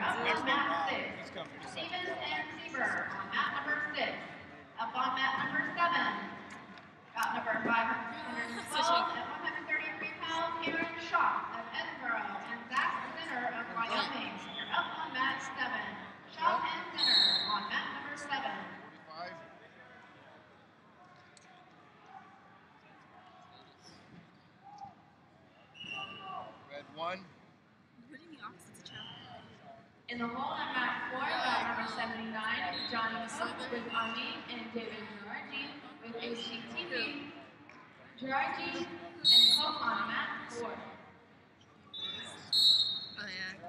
up on mat 6. Stevens and Sieber on mat number 6. Up on mat number 7. Bout number 512 at 133 pounds, Aaron Shaw of Edinburgh and Zach Zinner of Wyoming. You're up on mat 7. Shaw and Zinner on mat number 7. Red 1. In the hole at mat 4, bout number 79, Johnny Cook with Ami and David Gerardi with HCTV. Gerardi and Cook on mat 4. Oh yeah.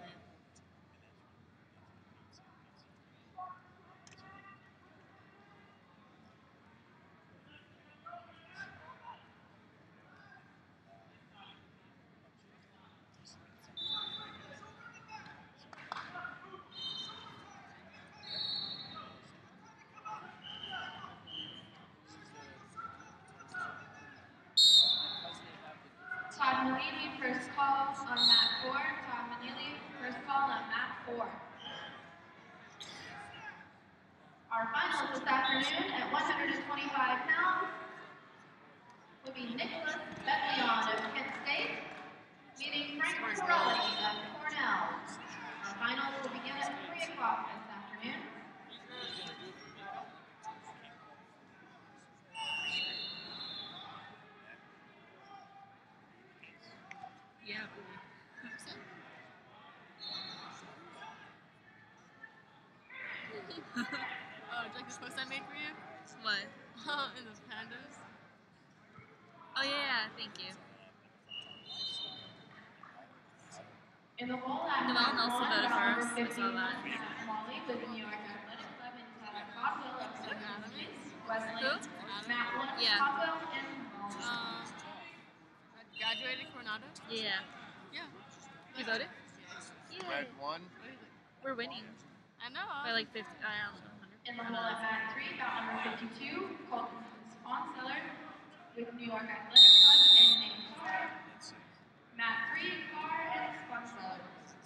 Todd Manili, first call on mat 4. Todd Manili, first call on mat 4. Our finals this afternoon at 125 pounds will be Nicholas Berberyan of Kent State meeting Frank Corelli of Cornell. Our finals will begin at 3 o'clock this afternoon. Yeah. Oh, do you like this post I made for you? What? In the pandas. Oh yeah, thank you. In the hole at Noel mat Nelson 1, voted bout for number us. I 15, saw that. Matt Molly with the New York Athletic Club and Tyler Codwell of Wesleyan. Who? Matt 1, Yeah. Codwell and Molly. I graduated Coronado. Yeah. Yeah. You voted? Red 1. We're winning I know. by like 50. I don't know. 100. In the hole at mat 3, bout number 52, Colton Sponseller with New York Athletic Club and Nate Carr. Mat 3, Carr and Sponseller.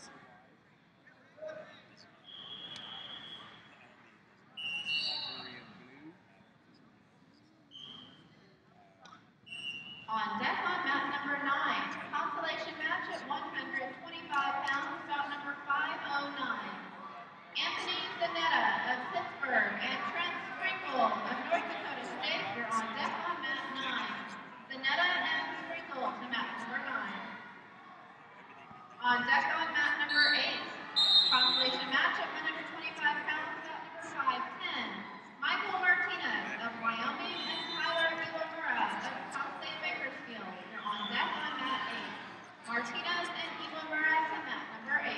On deck on mat number 9, consolation match at 125 pounds, bout number 509. Anthony Zanetta of Pittsburgh and Trent Sprinkle of North Dakota State. You're on deck on mat 9. Zanetta and Sprinkle to mat number 9. On deck on mat number 8, consolation match at 125 pounds, bout number 510. Michael Martinez of Wyoming and Tyler Iwamura of Cal State Bakersfield. You're on deck on mat 8. Martinez and Iwamura to mat number 8.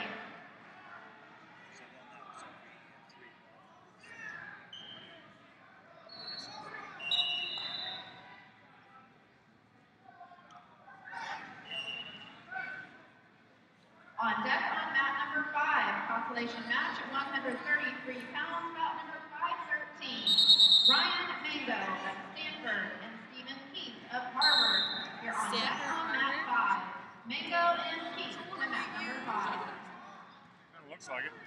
On deck on mat number 5, consolation match at 133 pounds, bout number 513. Ryan Mango of Stanford and Stephen Keith of Harvard. You're on deck on mat 5. Mango and Keith to mat number 5. Kind of looks like it.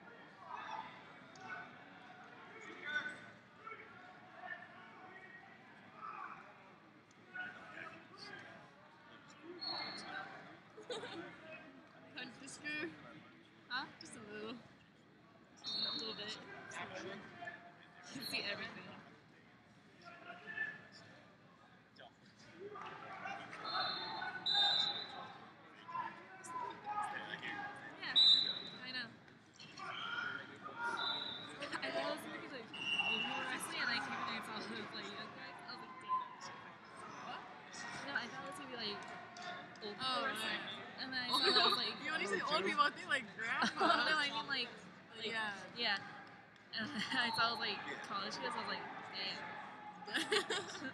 Punch the screw. Huh? Just a little. Just a little bit. You can see everything. Yeah, I know. I was looking like wrestling and I came in and I saw those like young guys. I was like, damn. What? No, I thought it was gonna be like old people wrestling. And then I saw that I was like, You only say old people, I think like grandma. no, I mean like yeah. yeah. And I saw like college kids. I was like, damn.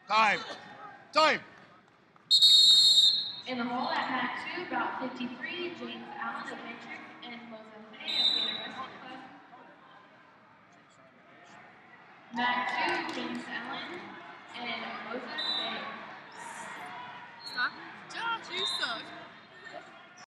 Time. Time. In the hole at Mat 2, about 53, James Allen of Matrix and Moses Bay of Gator Wrestling Club. Mat 2, James Allen and Moses Bay. Stop. Josh, you suck.